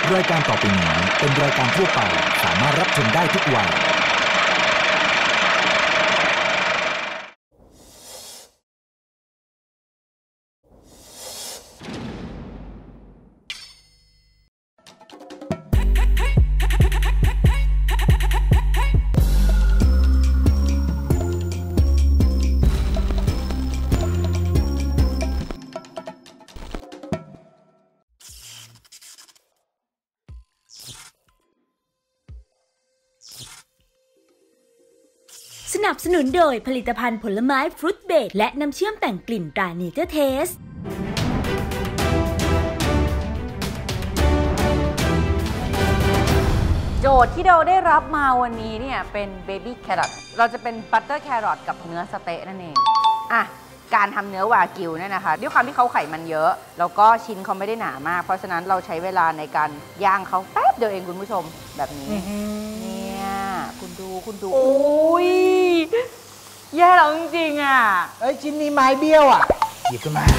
รายการต่อไปนี้เป็นรายการทั่วไปสามารถรับชมได้ทุกวัยสนับสนุนโดยผลิตภัณฑ์ผลไม้ฟรุตเบรดและน้ำเชื่อมแต่งกลิ่นตราเนเจอร์เทสโจทย์ที่เราได้รับมาวันนี้เนี่ยเป็นเบบี้แครอทเราจะเป็นบัตเตอร์แครอทกับเนื้อสเต๊ะนั่นเองอ่ะการทำเนื้อวากิวเนี่ยนะคะด้วยความที่เขาไขมันเยอะแล้วก็ชิ้นเขาไม่ได้หนามากเพราะฉะนั้นเราใช้เวลาในการย่างเขาแป๊บเดียวเองคุณผู้ชมแบบนี้เนี่ยคุณดูโอ้ยแย่แล้วจริงๆอ่ะเอ้ยชิ้นนี้ไม้เบี้ยวอ่ะหยิบขึ้นมา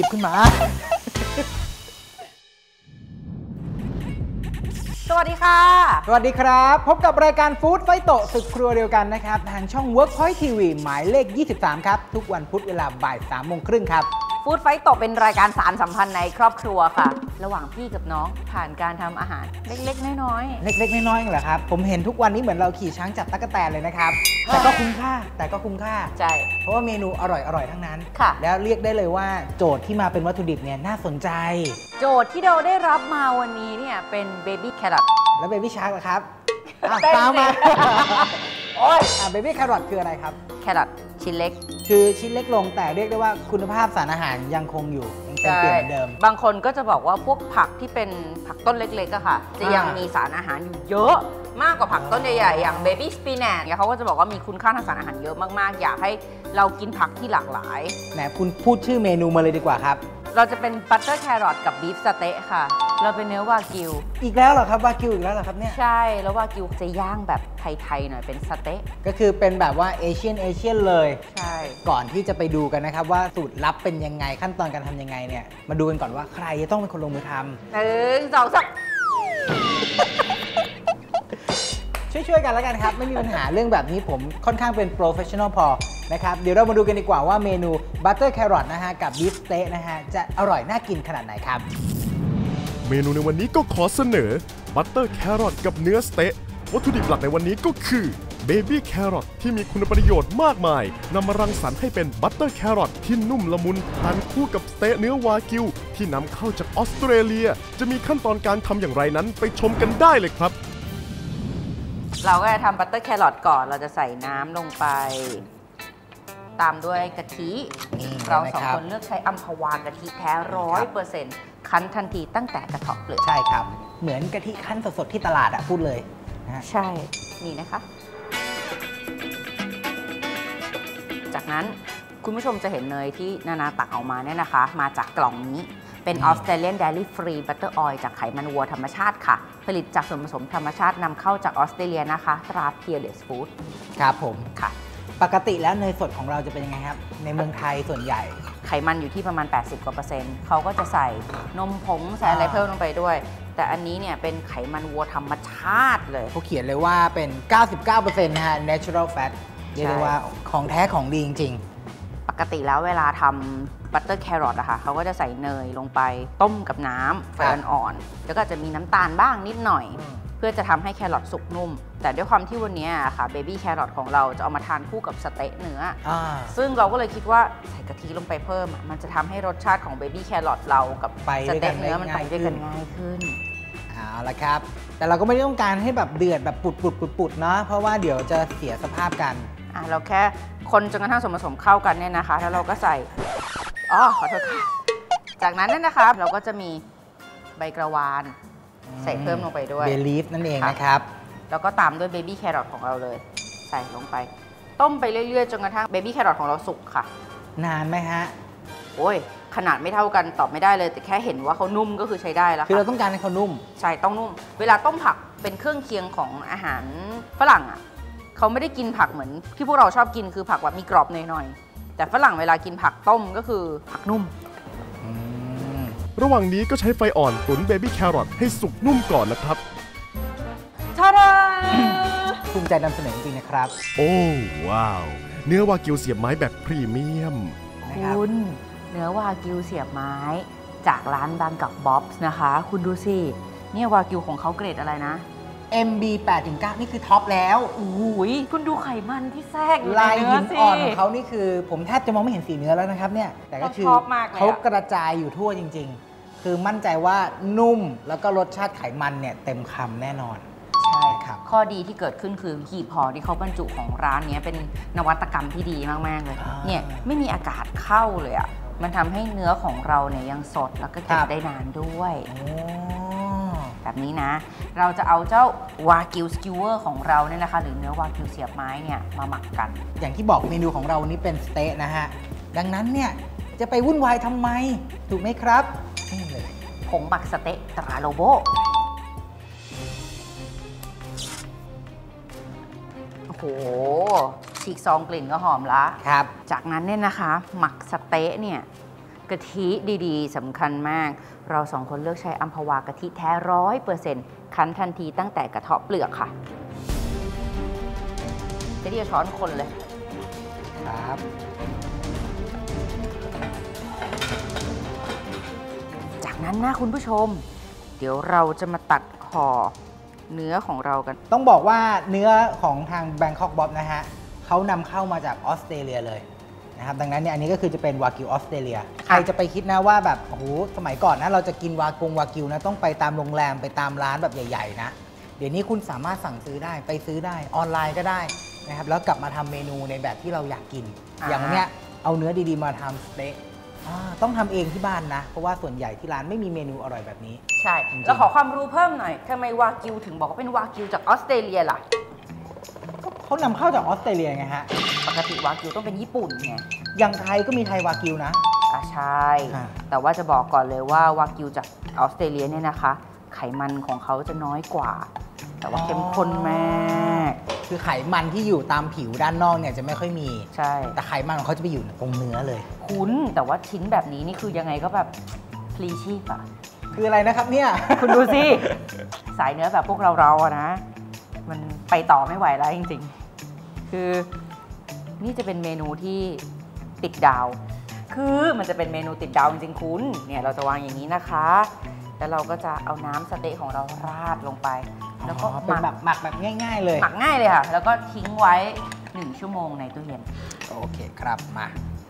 สวัสดีค่ะสวัสดีครับพบกับรายการฟู้ดไฟโตะศึกครัวเดียวกันนะครับทางช่อง Workpoint TV หมายเลข 23 ครับทุกวันพุธเวลาบ่าย 3:30 ครับฟู้ดไฟโตะเป็นรายการสารสัมพันธ์ในครอบครัวค่ะระหว่างพี่กับน้องผ่านการทำอาหารเล็กๆน้อยๆเล็กๆน้อยๆเหรอครับผมเห็นทุกวันนี้เหมือนเราขี่ช้างจับตั๊กแตนเลยนะครับแต่ก็คุ้มค่าใช่เพราะว่าเมนูอร่อยทั้งนั้นแล้วเรียกได้เลยว่าโจทย์ที่มาเป็นวัตถุดิบเนี่ยน่าสนใจโจทย์ที่เราได้รับมาวันนี้เนี่ยเป็นเบบี้แครอทแล้วเบบี้ชาร์กล่ะครับตามมาโอ้ยเบบี้แครอทคืออะไรครับแครอทชิ้นเล็กคือชิ้นเล็กลงแต่เรียกได้ว่าคุณภาพสารอาหารยังคงอยู่ยังเปลี่ยนเหมือนเดิมบางคนก็จะบอกว่าพวกผักที่เป็นผักต้นเล็กๆอะค่ะจะยังมีสารอาหารอยู่เยอะมากกว่าผักต้นใหญ่ๆอย่างเบบี้สปินัชเนี่ยเขาก็จะบอกว่ามีคุณค่าทางสารอาหารเยอะมากๆอยากให้เรากินผักที่หลากหลายแหมคุณพูดชื่อเมนูมาเลยดีกว่าครับเราจะเป็นบัตเตอร์แครอทกับบีฟสเต๊ะค่ะเราเป็นเนื้อวากิวอีกแล้วเหรอครับวากิวอีกแล้วเหรอครับเนี่ยใช่แล้ววากิวจะย่างแบบไทยๆหน่อยเป็นสเต๊ะก็คือเป็นแบบว่าเอเชียนเลยใช่ก่อนที่จะไปดูกันนะครับว่าสูตรลับเป็นยังไงขั้นตอนการทำยังไงเนี่ยมาดูกันก่อนว่าใครจะต้องเป็นคนลงมือทำ2 3 ช่วยกันแล้วกันครับไม่มีปัญหาเรื่องแบบนี้ผมค่อนข้างเป็นโปรเฟชชั่นอลพอนะครับเดี๋ยวเรามาดูกันดีกว่าว่าเมนูบัตเตอร์แครอทนะฮะกับบีฟสเต๊ะนะฮะจะอร่อยน่ากินขนาดไหนครับเมนูในวันนี้ก็ขอเสนอบัตเตอร์แครอทกับเนื้อสเต๊ะวัตถุดิบหลักในวันนี้ก็คือเบบี้แครอทที่มีคุณประโยชน์มากมายนำมารังสรรค์ให้เป็นบัตเตอร์แครอทที่นุ่มละมุนทานคู่กับสเต๊ะเนื้อวากิวที่นำเข้าจากออสเตรเลียจะมีขั้นตอนการทำอย่างไรนั้นไปชมกันได้เลยครับเราก็จะทำบัตเตอร์แครอทก่อนเราจะใส่น้ำลงไปตามด้วยกะทิเราสองคนเลือกใช้อัมพวากะทิแท้100%คั้นทันทีตั้งแต่กระเทาะเปลือกใช่ครับเหมือนกะทิคั้นสดๆที่ตลาดพูดเลยใช่นี่นะคะจากนั้นคุณผู้ชมจะเห็นเนยที่นาตักออกมาเนี่ยนะคะมาจากกล่องนี้เป็น Australian Dairy Free Butter Oil จากไขมันวัวธรรมชาติค่ะผลิตจากส่วนผสมธรรมชาตินำเข้าจากออสเตรเลียนะคะตรา Peerless Food ครับผมค่ะปกติแล้วเนยสดของเราจะเป็นยังไงครับในเมืองไทยส่วนใหญ่ไขมันอยู่ที่ประมาณ 80% กว่าเขาก็จะใส่นมผงใส่อะไรเพิ่มลงไปด้วยแต่อันนี้เนี่ยเป็นไขมันวัวธรรมชาติเลยเขาเขียนเลยว่าเป็น 99% นะฮะ natural fat เรียกได้ว่าของแท้ของดีจริงๆปกติแล้วเวลาทำบัตเตอร์แครอทอะค่ะเขาก็จะใส่เนยลงไปต้มกับน้ำไฟอ่อนๆแล้วก็จะมีน้ำตาลบ้างนิดหน่อยเพื่อจะทำให้แครอทสุกนุ่มแต่ด้วยความที่วันนี้ค่ะเบบี้แครอทของเราจะเอามาทานคู่กับสเต๊ะเนื้อซึ่งเราก็เลยคิดว่าใส่กะทิลงไปเพิ่มมันจะทำให้รสชาติของเบบี้แครอทเรากับสเต๊ะเนื้อมันไปด้วยกันง่ายขึ้นเอาละครับแต่เราก็ไม่ได้ต้องการให้แบบเดือดแบบปุดๆเนาะเพราะว่าเดี๋ยวจะเสียสภาพกันเราแค่คนจนกระทั่งส่วนผสมเข้ากันเนี่ยนะคะแล้วเราก็ใส่ขอโทษค่ะจากนั้นเนี่ยนะคะเราก็จะมีใบกระวานใส่เพิ่มลงไปด้วยเบลีฟนั่นเองนะครับแล้วก็ตามด้วยเบบี้แครอทของเราเลยใส่ลงไปต้มไปเรื่อยๆจนกระทั่งเบบี้แครอทของเราสุกค่ะนานไหมฮะโอ้ยขนาดไม่เท่ากันตอบไม่ได้เลยแต่แค่เห็นว่าเขานุ่มก็คือใช้ได้แล้วคือเราต้องการให้เขานุ่มใช่ต้องนุ่มเวลาต้มผักเป็นเครื่องเคียงของอาหารฝรั่งอ่ะเขาไม่ได้กินผักเหมือนที่พวกเราชอบกินคือผักแบบมีกรอบหน่อยๆแต่ฝรั่งเวลากินผักต้มก็คือผักนุ่มระหว่างนี้ก็ใช้ไฟอ่อนตุ๋นเบบี้แครอทให้สุกนุ่มก่อนนะครับทาดาภูมิใจนำเสนอจริงๆนะครับโอ้ว้าว เนื้อวากิวเสียบไม้แบบพรีเมียมนะครับคุณเนื้อวากิวเสียบไม้จากร้านบางกับบ๊อบส์นะคะ คุณดูสิเนี่ยวากิวของเขาเกรดอะไรนะ MB 8-9 นี่คือท็อปแล้วโอ้ยคุณดูไขมันที่แทรกอยู่ในลายเนื้หิอน สิอ่อนของเขานี่คือผมแทบจะมองไม่เห็นสีเนื้อแล้วนะครับเนี่ยแต่ก็คือชอบมากเลยอะเขากระจายอยู่ทั่วจริงๆ คือมั่นใจว่านุ่มแล้วก็รสชาติไขมันเนี่ยเต็มคำแน่นอนใช่ครับข้อดีที่เกิดขึ้นคือหีบห่อที่เขาบรรจุของร้านนี้เป็นนวัตกรรมที่ดีมากๆเลย เนี่ยไม่มีอากาศเข้าเลยอ่ะมันทำให้เนื้อของเราเนี่ยยังสดแล้วก็เก็บได้นานด้วยโอ้แบบนี้นะ เราจะเอาเจ้าวากิวสกิวเวอร์ของเราเนี่ยนะคะหรือเนื้อวากิวเสียบไม้เนี่ยมาหมักกันอย่างที่บอกเมนูของเราวันนี้เป็นสเต๊ะนะฮะ ดังนั้นเนี่ยจะไปวุ่นวายทำไม ถูกไหมครับ นี่เลยผงหมักสเต๊ะตราโลโบโอ้โหฉีกซองกลิ่นก็หอมละครับจากนั้นเนี่ยนะคะหมักสเต๊ะเนี่ยกะทิดีๆสำคัญมาก เราสองคนเลือกใช้อัมพวากะทิแท้ 100%คั้นทันทีตั้งแต่กระเทาะเปลือกค่ะจะเดียวช้อนคนเลยครับจากนั้นนะคุณผู้ชม เดี๋ยวเราจะมาตัดห่อเนื้อของเรากันต้องบอกว่าเนื้อของทาง Bangkok Bob นะฮะเขานำเข้ามาจากออสเตรเลียเลยนะครับดังนั้นเนี่ยอันนี้ก็คือจะเป็นวากิวออสเตรเลียใครจะไปคิดนะว่าแบบโอ้โหสมัยก่อนนะเราจะกินวากิวนะต้องไปตามโรงแรมไปตามร้านแบบใหญ่ๆนะเดี๋ยวนี้คุณสามารถสั่งซื้อได้ไปซื้อได้ออนไลน์ก็ได้นะครับแล้วกลับมาทำเมนูในแบบที่เราอยากกิน อย่างเนี้ยเอาเนื้อดีๆมาทำสเต๊ะต้องทำเองที่บ้านนะเพราะว่าส่วนใหญ่ที่ร้านไม่มีเมนูอร่อยแบบนี้ใช่จริงๆแล้วขอความรู้เพิ่มหน่อยทำไมวากิวถึงบอกว่าเป็นวากิวจากออสเตรเลียล่ะเขานำเข้าจากออสเตรเลียไงฮะปกติวากิวต้องเป็นญี่ปุ่นไงอย่างไทยก็มีไทยวากิวนะใช่อ่าแต่ว่าจะบอกก่อนเลยว่าวากิวจากออสเตรเลียเนี่ยนะคะ ไขมันของเขาจะน้อยกว่า แต่ว่าเข้มข้นมากคือไขมันที่อยู่ตามผิวด้านนอกเนี่ยจะไม่ค่อยมีใช่แต่ไขมันของเขาจะไปอยู่ตรงเนื้อเลยคุ้นแต่ว่าชิ้นแบบนี้นี่คือยังไงก็แบบพลีชีพอะคืออะไรนะครับเนี่ยคุณดูสิ สายเนื้อแบบพวกเราอะนะ มันไปต่อไม่ไหวแล้วจริงๆ คือนี่จะเป็นเมนูที่ติดดาว คือมันจะเป็นเมนูติดดาวจริงๆคุณเนี่ยเราจะวางอย่างนี้นะคะ แล้วเราก็จะเอาน้ำสเต๊ะของเราราดลงไป แล้วก็เป็นแบบหมักแบบง่าย ๆ เลยหมักง่ายเลยค่ะ แล้วก็ทิ้งไว้1 ชั่วโมงในตู้เย็นโอเคครับมา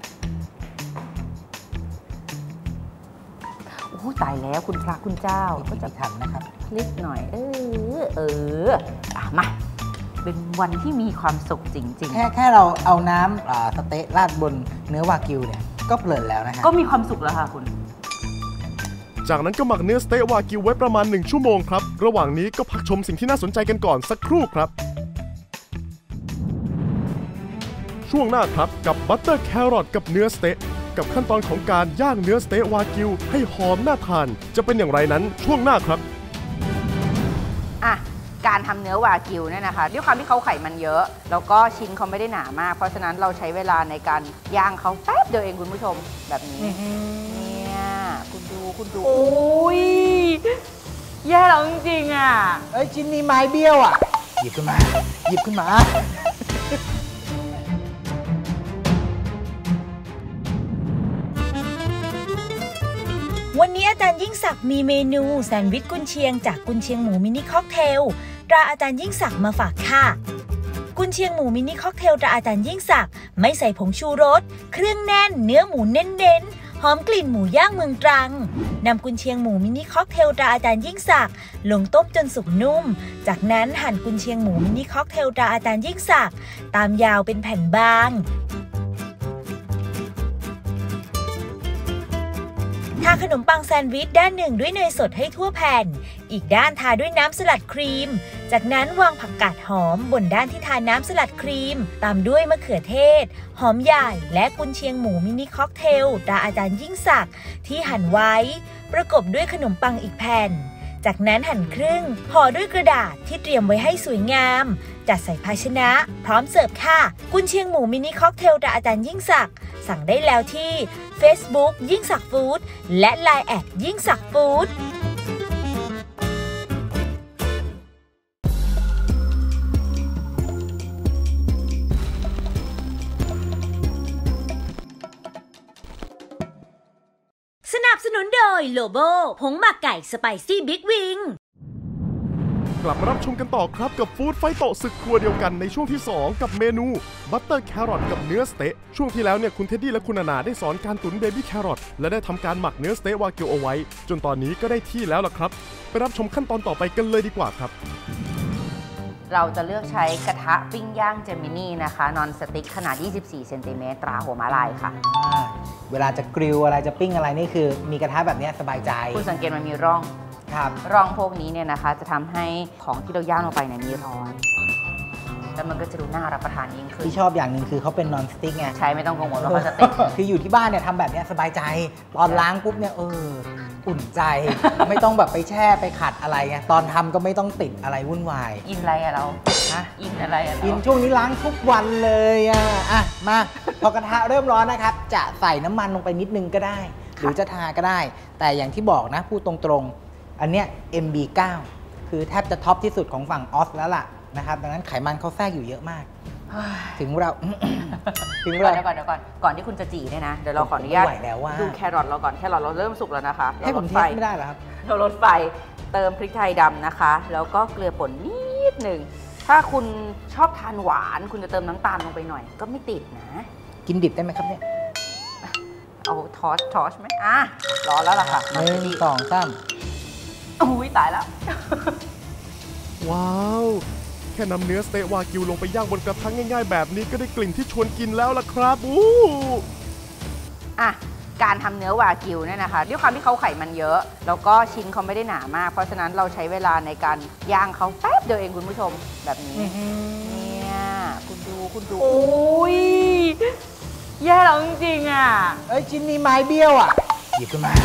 โอ้ตายแล้วคุณพระคุณเจ้าก็จะทำนะครับพลิกหน่อย มา เป็นวันที่มีความสุขจริงแค่เราเอาน้ำสเต๊ะราดบนเนื้อวากิวเนี่ยก็เพลินแล้วนะฮะๆ ก็มีความสุขแล้วค่ะคุณจากนั้นก็หมักเนื้อสเต๊ะวากิวไว้ประมาณ1 ชั่วโมงครับ ระหว่างนี้ก็พักชมสิ่งที่น่าสนใจกันก่อนสักครู่ครับ ช่วงหน้าครับกับบัตเตอร์แครอทกับเนื้อสเต๊ะกับขั้นตอนของการย่างเนื้อสเต๊ะวากิวให้หอมน่าทานจะเป็นอย่างไรนั้นช่วงหน้าครับอ่ะ การทำเนื้อวากิวเนี่ยนะคะด้วยความที่เขาไขมันเยอะ แล้วก็ชิ้นเขาไม่ได้หนามาก เพราะฉะนั้นเราใช้เวลาในการย่างเขาแป๊บเดียวเองคุณผู้ชมแบบนี้เนี่ยคุณดูอุ้ยแย่แล้วจริงๆอ่ะเอ้ยชิ้นนี้ไม้เบี้ยวอ่ะ หยิบขึ้นมา หยิบขึ้นมาวันนี้อาจารย์ยิ่งศักดิ์มีเมนูแซนด์วิชกุนเชียงจากกุนเชียงหมูมินิค็อกเทลตราอาจารย์ยิ่งศักดิ์มาฝากค่ะกุนเชียงหมูมินิค็อกเทลตราอาจารย์ยิ่งศักดิ์ไม่ใส่ผงชูรสเครื่องแน่นเนื้อหมูเน้นๆหอมกลิ่นหมูย่างเมืองตรังนำกุนเชียงหมูมินิค็อกเทลตราอาจารย์ยิ่งศักดิ์ลงต้มจนสุกนุ่มจากนั้นหั่นกุนเชียงหมูมินิค็อกเทลตราอาจารย์ยิ่งศักดิ์ตามยาวเป็นแผ่นบางทาขนมปังแซนด์วิชด้านหนึ่งด้วยเนยสดให้ทั่วแผ่นอีกด้านทาด้วยน้ำสลัดครีมจากนั้นวางผักกาดหอมบนด้านที่ทาน้ำสลัดครีมตามด้วยมะเขือเทศหอมใหญ่และกุนเชียงหมูมินิค็อกเทลตราอาจารย์ยิ่งศักดิ์ที่หั่นไว้ประกบด้วยขนมปังอีกแผ่นจากนั้นหั่นครึ่งห่อด้วยกระดาษที่เตรียมไว้ให้สวยงามจัดใส่ภาชนะพร้อมเสิร์ฟค่ะกุนเชียงหมูมินิค็อกเทลตราอาจารย์ยิ่งศักดิ์สั่งได้แล้วที่ Facebook ยิ่งศักดิ์ฟู้ดและ LINE แอดยิ่งศักดิ์ฟู้ดสนับสนุนโดยโลโบผงหมักไก่สไปซี่บิ๊กวิงกลับมารับชมกันต่อครับกับฟู้ดไฟโตศึกครัวเดียวกันในช่วงที่ 2 กับเมนูบัตเตอร์แครอทกับเนื้อสเต๊ะช่วงที่แล้วเนี่ยคุณเท็ดดี้และคุณนานาได้สอนการตุ๋นเบบี้แครอทและได้ทำการหมักเนื้อสเต๊ะวากิวเอาไว้จนตอนนี้ก็ได้ที่แล้วล่ะครับไปรับชมขั้นตอนต่อไปกันเลยดีกว่าครับเราจะเลือกใช้กระทะปิ้งย่างเจมินี่นะคะนอนสติ๊กขนาด24 เซนติเมตรตราหัวม้าลายค่ะเวลาจะกริลอะไรจะปิ้งอะไรนี่คือมีกระทะแบบนี้สบายใจคุณสังเกตมันมีร่องร่องพวกนี้เนี่ยนะคะจะทำให้ของที่เราย่างลงไปเนี่ยมีรอยแล้วมันก็จะดูน่ารับประทานยิ่งขึ้นที่ชอบอย่างหนึ่งคือเขาเป็นนอนสติ๊กไงใช่ไม่ต้องกังวลว่าเขาจะติดคืออยู่ที่บ้านเนี่ยทำแบบนี้สบายใจตอนล้างปุ๊บเนี่ยอุ่นใจไม่ต้องแบบไปแช่ไปขัดอะไรไงตอนทำก็ไม่ต้องติดอะไรวุ่นวายอินอะไรอะเราอินอะไรอะอินช่วงนี้ล้างทุกวันเลยอ่ะมาพอกระทะเริ่มร้อนนะครับจะใส่น้ำมันลงไปนิดนึงก็ได้หรือจะทาก็ได้แต่อย่างที่บอกนะพูดตรงๆอันเนี้ย MB9 คือแทบจะท็อปที่สุดของฝั่งออสแล้วล่ะนะครับดังนั้นไขมันเขาแทรกอยู่เยอะมากถึงเราเดี๋ยวก่อนที่คุณจะจีเนี่ยนะเดี๋ยวเราขออนุญาตดูแครอทเราก่อนแครอทเราเริ่มสุกแล้วนะคะให้ผมเทสไม่ได้เหรอครับเราลดไฟเติมพริกไทยดำนะคะแล้วก็เกลือป่นนิดหนึ่งถ้าคุณชอบทานหวานคุณจะเติมน้ำตาลลงไปหน่อยก็ไม่ติดนะกินดิบได้ไหมครับเนี่ยเอาทอสไหมร้อนแล้วล่ะค่ะ 1 2 3 อุ้ยตายแล้วว้าวแค่นำเนื้อสเต๊ะวากิวลงไปย่างบนกระทะง่ายๆแบบนี้ก็ได้กลิ่นที่ชวนกินแล้วล่ะครับการทำเนื้อวากิวเนี่ยนะคะด้วยความที่เขาไขมันเยอะแล้วก็ชิ้นเขาไม่ได้หนามากเพราะฉะนั้นเราใช้เวลาในการย่างเขาแป๊บเดียวเองคุณผู้ชมแบบนี้เนี่ยคุณดูอุ้ยแย่แล้วจริงๆชิ้นนี้ไม้เบี้ยวหยิบขึ้นมา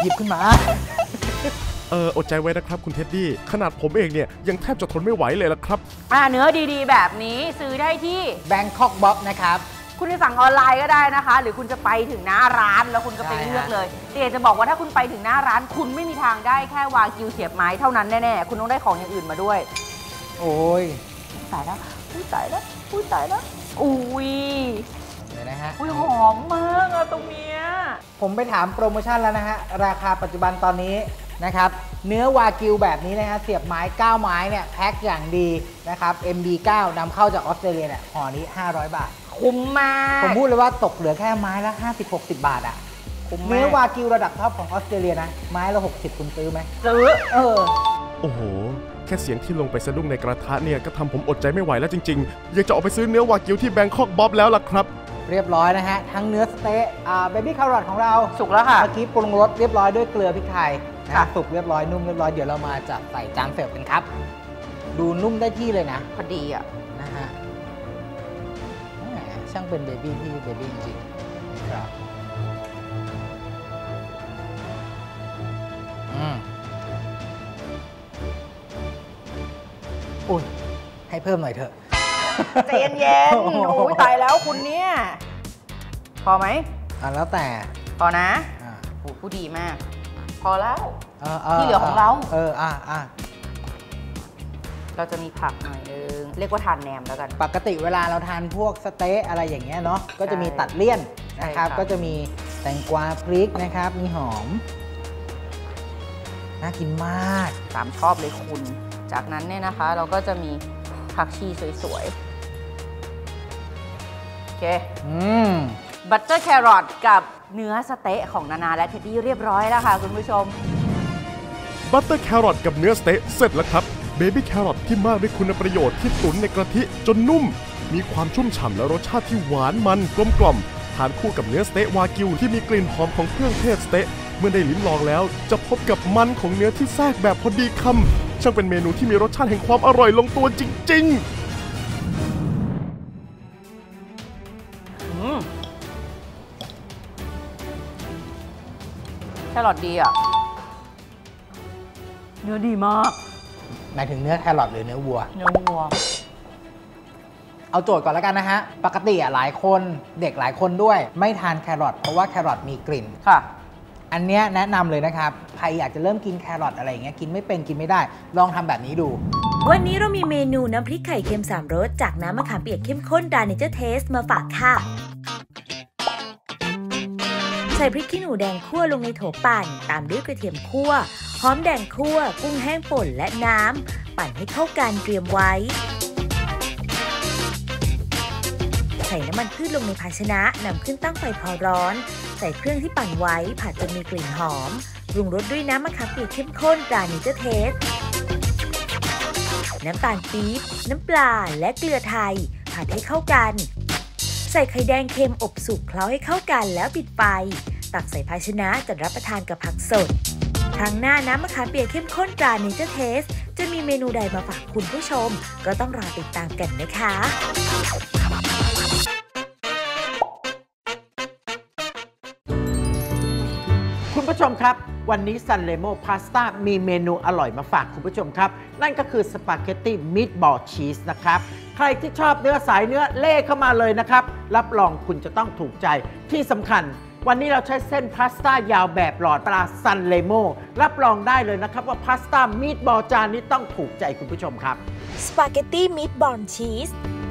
อดใจไว้นะครับคุณเท็ดดี้ขนาดผมเองเนี่ยยังแทบจะทนไม่ไหวเลยละครับเนื้อดีๆแบบนี้ซื้อได้ที่ Bangkok Box นะครับคุณจะสั่งออนไลน์ก็ได้นะคะหรือคุณจะไปถึงหน้าร้านแล้วคุณก็ไปเลือกเลยแต่จะบอกว่าถ้าคุณไปถึงหน้าร้านคุณไม่มีทางได้แค่วากิวเสียบไม้เท่านั้นแน่ๆคุณต้องได้ของอย่างอื่นมาด้วยโอ้ยตายแล้วตายแล้วอุ้ยนะฮะหอมมากตรงเนี้ยผมไปถามโปรโมชั่นแล้วนะฮะราคาปัจจุบันตอนนี้นะครับเนื้อวากิวแบบนี้นะฮะเสียบไม้9ไม้เนี่ยแพ็คอย่างดีนะครับ MB9 นำเข้าจากออสเตรเลียเนี่ยห่อนี้500 บาทคุ้มมากผมพูดเลยว่าตกเหลือแค่ไม้ละ50-60 บาทเนื้อวากิวระดับท็อปของออสเตรเลียนะไม้ละ60คุณซื้อไหมซื้อโอ้โหแค่เสียงที่ลงไปสะดุ้งในกระทะเนี่ยก็ทำผมอดใจไม่ไหวแล้วจริงๆอยากจะออกไปซื้อเนื้อวากิวที่แบงคอกบ๊อบแล้วล่ะครับเรียบร้อยนะฮะทั้งเนื้อสเต๊ะเบบี้แครอทของเราสุกแล้วค่ะเมื่อกี้ปรุงรสเรียบร้อยด้วยเกลือพริกไทยสุกเรียบร้อยนุ่มเรียบร้อยเดี๋ยวเรามาจัดใส่จานเสิร์ฟกันครับดูนุ่มได้ที่เลยนะพอดีนะฮะช่างเป็นเบบี้ที่เบบี้จริงๆครับอุ้ยให้เพิ่มหน่อยเถอะใจเย็นๆโอ้ยตายแล้วคุณเนี่ยพอไหมแล้วแต่พอนะผู้ดีมากพอแล้วที่เหลือของเราเราจะมีผักหน่อยนึงเรียกว่าทานแหนมแล้วกันปกติเวลาเราทานพวกสเต๊ะอะไรอย่างเงี้ยเนาะก็จะมีตัดเลี่ยนนะครับก็จะมีแตงกวาพริกนะครับมีหอมน่ากินมากตามชอบเลยคุณจากนั้นเนี่ยนะคะเราก็จะมีผักชีสวยๆโอเคบัตเตอร์แครอทกับเนื้อสเต๊ะของนานาและเท็ดดี้เรียบร้อยแล้วค่ะคุณผู้ชมบัตเตอร์แครอทกับเนื้อสเต๊ะเสร็จแล้วครับเบบี้แครอทที่มากด้วยคุณประโยชน์ที่ตุ๋นในกระทิจนนุ่มมีความชุ่มฉ่ำและรสชาติที่หวานมันกลมกล่อมทานคู่กับเนื้อสเต๊ะวากิวที่มีกลิ่นหอมของเครื่องเทศสเต๊ะเมื่อได้ลิ้มลองแล้วจะพบกับมันของเนื้อที่แทรกแบบพอดีคำช่างเป็นเมนูที่มีรสชาติแห่งความอร่อยลงตัวจริงแครอทดีเนื้อดีมากหมายถึงเนื้อแครอทหรือเนื้อวัวเนื้อวัวเอาโจทย์ก่อนแล้วกันนะฮะปกติหลายคนเด็กหลายคนด้วยไม่ทานแครอทเพราะว่าแครอทมีกลิ่นค่ะอันเนี้ยแนะนำเลยนะครับใครอยากจะเริ่มกินแครอทอะไรอย่างเงี้ยกินไม่เป็นกินไม่ได้ลองทำแบบนี้ดูวันนี้เรามีเมนูน้ำพริกไข่เค็ม3รสจากน้ำมะขามเปียกเข้มข้นตรา Nature Taste มาฝากค่ะใส่พริกขี้หนูแดงคั่วลงในโถปั่นตามด้วยกระเทียมคั่วหอมแดงคั่วกุ้งแห้งป่นและน้ำปั่นให้เข้ากันเตรียมไว้ใส่น้ำมันพืชลงในภาชนะนำขึ้นตั้งไฟพอร้อนใส่เครื่องที่ปั่นไว้ผัดจนมีกลิ่นหอมปรุงรสด้วยน้ำมะขามเปียกเข้มข้นตรา Nature Taste น้ำตาลปี๊บน้ำปลาและเกลือไทยผัดให้เข้ากันใส่ไข่แดงเค็มอบสุกเคล้าให้เข้ากันแล้วปิดไฟตักใส่ภาชนะจัดรับประทานกับผักสดครั้งหน้าน้ำมะขามเปียกเข้มข้นตรา Nature Taste จะมีเมนูใดมาฝากคุณผู้ชมก็ต้องรอติดตามกันนะคะคุณผู้ชมครับวันนี้ซันเลโมพาสต้ามีเมนูอร่อยมาฝากคุณผู้ชมครับนั่นก็คือสปาเกตตี้มีทบอลชีสนะครับใครที่ชอบเนื้อสายเนื้อเล่เข้ามาเลยนะครับรับรองคุณจะต้องถูกใจที่สำคัญวันนี้เราใช้เส้นพาสต้ายาวแบบหลอดปลาซันเลโมรับรองได้เลยนะครับว่าพาสต้ามีทบอลจานนี้ต้องถูกใจคุณผู้ชมครับสปาเกตตี้มีทบอลชีส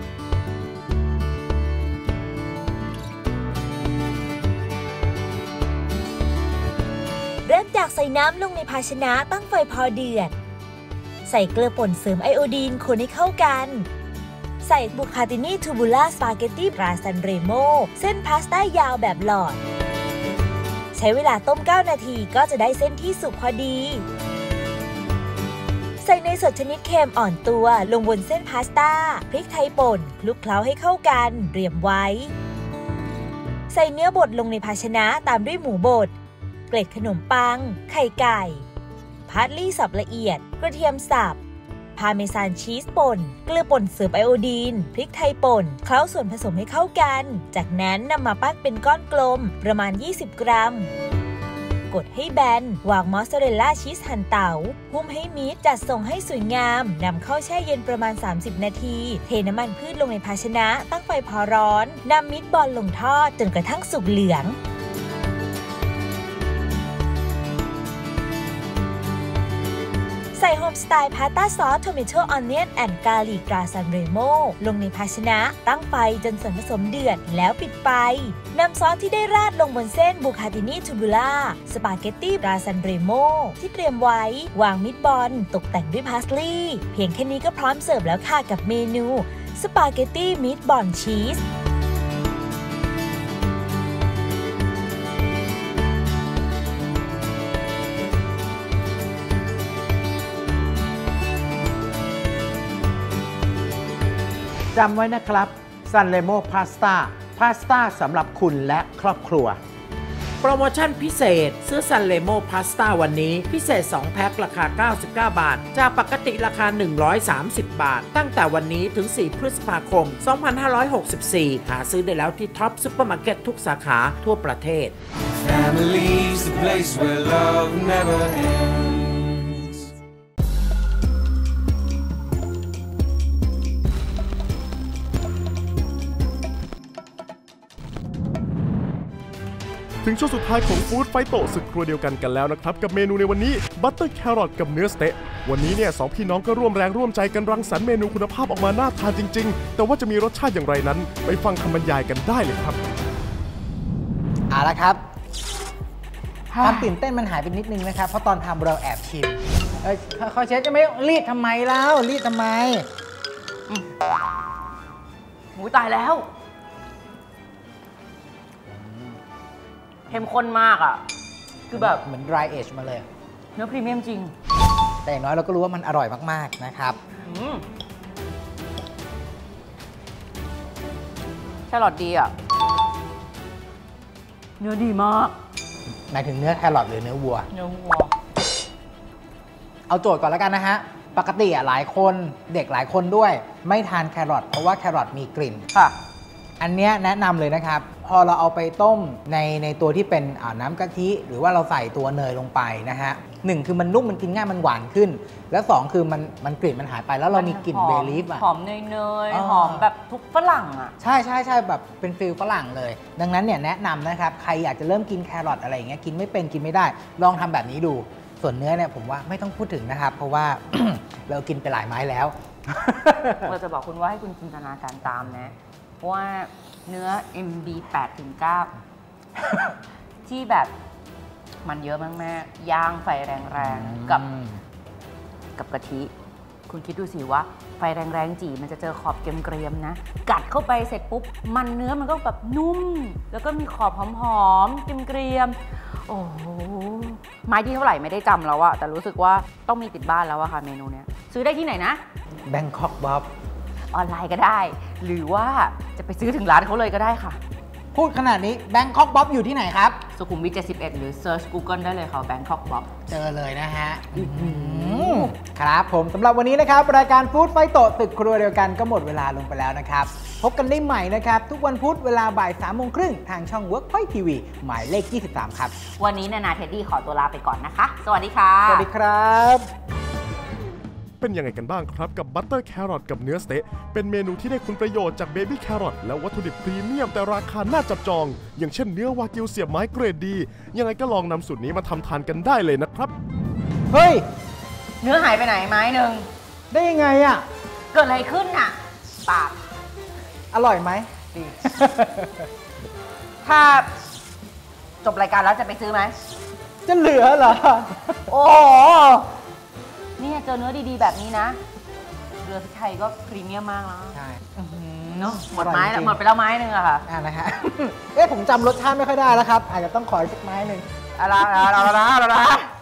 เริ่มจากใส่น้ำลงในภาชนะตั้งไฟพอเดือดใส่เกลือป่นเสริมไอโอดีนคนให้เข้ากันใส่บุคาตินีทูบูล่าสปาเกตตี้ปลาซันเรโมเส้นพาสต้ายาวแบบหลอดใช้เวลาต้ม9นาทีก็จะได้เส้นที่สุกพอดีใส่เนยสดชนิดเค็มอ่อนตัวลงบนเส้นพาสต้าพริกไทยป่นคลุกเคล้าให้เข้ากันเตรียมไว้ใส่เนื้อบดลงในภาชนะตามด้วยหมูบดเกล็ดขนมปังไข่ไก่พาร์สลีย์สับละเอียดกระเทียมสับพาเมซานชีสป่นเกลือป่นเสริมไอโอดีนพริกไทยป่นเคล้าส่วนผสมให้เข้ากันจากนั้นนำมาปั้นเป็นก้อนกลมประมาณ20กรัมกดให้แบนวางมอสซาเรลล่าชีสหั่นเต๋าหุ้มให้มิดจัดส่งให้สวยงามนำเข้าแช่เย็นประมาณ30นาทีเทน้ำมันพืชลงในภาชนะตั้งไฟพอร้อนนำมิตบอลลงทอดจนกระทั่งสุกเหลืองใส่โฮมสไตล์พาสต้าซอสโทมิโตออนเนียนแอนด์กาลิกตราซันเรโมลงในภาชนะตั้งไฟจนส่วนผสมเดือดแล้วปิดไฟนำซอสที่ได้ราดลงบนเส้นบุคาตินีทูบูล่าสปาเกตตี้ตราซันเรโมที่เตรียมไว้วางมิตบอลตกแต่งด้วยพาสลีย์เพียงแค่นี้ก็พร้อมเสิร์ฟแล้วค่ะกับเมนูสปาเกตตี้มิตบอลชีสจำไว้นะครับซันเลโมพาสต้าสำหรับคุณและครอบครัวโปรโมชั่นพิเศษซื้อซันเลโมพาสต้าวันนี้พิเศษ2แพ็คราคา99บาทจากปกติราคา130บาทตั้งแต่วันนี้ถึง4พฤษภาคม2564หาซื้อได้แล้วที่ท็อปซุปเปอร์มาร์เก็ตทุกสาขาทั่วประเทศ Family's the place where love never ends ถึงช่วงสุดท้ายของฟู้ดไฟโตศึกครัวเดียวกันแล้วนะครับกับเมนูในวันนี้บัตเตอร์แครอทกับเนื้อสเต๊ะวันนี้เนี่ย2พี่น้องก็ร่วมแรงร่วมใจกันรังสรรค์เมนูคุณภาพออกมาน่าทานจริงๆแต่ว่าจะมีรสชาติอย่างไรนั้นไปฟังคำบรรยายกันได้เลยครับเอาละครับความตื่นเต้นมันหายไปนิดนึงนะครับเพราะตอนทำเราแอบชิมคอยเชฟจะไม่รีดทำไมแล้วรีดทำไมหมูตายแล้วเข้มข้นมากอ่ะคือแบบเหมือน dry age มาเลยเนื้อพรีเมียมจริงแต่อย่างน้อยเราก็รู้ว่ามันอร่อยมากๆนะครับแครอทดีอ่ะเนื้อดีมากหมายถึงเนื้อแครอทหรือเนื้อวัวเนื้อวัวเอาโจทย์ก่อนแล้วกันนะฮะปกติหลายคนเด็กหลายคนด้วยไม่ทานแครอทเพราะว่าแครอทมีกลิ่นค่ะอันนี้แนะนำเลยนะครับพอเราเอาไปต้มในตัวที่เป็นน้ำกะทิหรือว่าเราใส่ตัวเนยลงไปนะฮะ 1คือมันนุ่มมันกินง่ายมันหวานขึ้น แล้ว2คือมันกลิ่นมันหายไปแล้วเรามีกลิ่นเบลีฟอ่ะหอมเนยหอมแบบทุกฝรั่งอ่ะใช่แบบเป็นฟิลฝรั่งเลยดังนั้นเนี่ยแนะนำนะครับใครอยากจะเริ่มกินแครอทอะไรอย่างเงี้ยกินไม่เป็นกินไม่ได้ลองทำแบบนี้ดูส่วนเนื้อเนี่ยผมว่าไม่ต้องพูดถึงนะครับเพราะว่า เรากินไปหลายไม้แล้วเราจะบอกคุณว่าให้คุณจินตนาการตามนะเพราะว่าเนื้อ MB 8-9 ที่แบบมันเยอะมากๆย่างไฟแรงๆกับกะทิคุณคิดดูสิว่าไฟแรงๆจีมันจะเจอขอบเกรียมๆนะกัดเข้าไปเสร็จปุ๊บมันเนื้อมันก็แบบนุ่มแล้วก็มีขอบหอมๆเกรียมๆโอ้โหไม้ที่เท่าไหร่ไม่ได้จำแล้วอะแต่รู้สึกว่าต้องมีติดบ้านแล้วอะค่ะเมนูเนี้ยซื้อได้ที่ไหนนะ Bangkok Bob ออนไลน์ก็ได้หรือว่าจะไปซื้อถึงร้านเขาเลยก็ได้ค่ะพูดขนาดนี้ Bangkok Bob อยู่ที่ไหนครับสุขุมวิท 71 หรือ Search Google ได้เลยค่ะ Bangkok Bob เจอเลยนะฮะครับผมสำหรับวันนี้นะครับรายการฟู้ดไฟโตตึกครัวเดียวกันก็หมดเวลาลงไปแล้วนะครับพบกันได้ใหม่นะครับทุกวันพุธเวลาบ่าย 3:30 ทางช่อง Workpoint TV หมายเลข 23 ครับวันนี้นาเท็ดดี้ขอตัวลาไปก่อนนะคะสวัสดีค่ะสวัสดีครับเป็นยังไงกันบ้างครับกับบัตเตอร์แครอทกับเนื้อสเต๊ะเป็นเมนูที่ได้คุณประโยชน์จากเบบี้แครอทและวัตถุดิบพรีเมียมแต่ราคาน่าจับจองอย่างเช่นเนื้อวากิวเสียบไม้เกรดดียังไงก็ลองนำสูตรนี้มาทำทานกันได้เลยนะครับเฮ้ยเนื้อหายไปไหนไม้หนึ่งได้ยังไงอ่ะเกิดอะไรขึ้นอ่ะปากอร่อยไหมดี ถ้าจบรายการแล้วจะไปซื้อไหมจะเหลือเหรอโอ้เนี่ยเจอเนื้อดีๆแบบนี้นะเรือพริกไทยก็พรีเมียมมากแล้วใช่เนาะหมดไม้แล้วหมดไปแล้วไม้หนึ่งอะค่ะนะฮะผมจำรสชาติไม่ค่อยได้แล้วครับอาจจะต้องขออีกสักไม้หนึ่งอะไร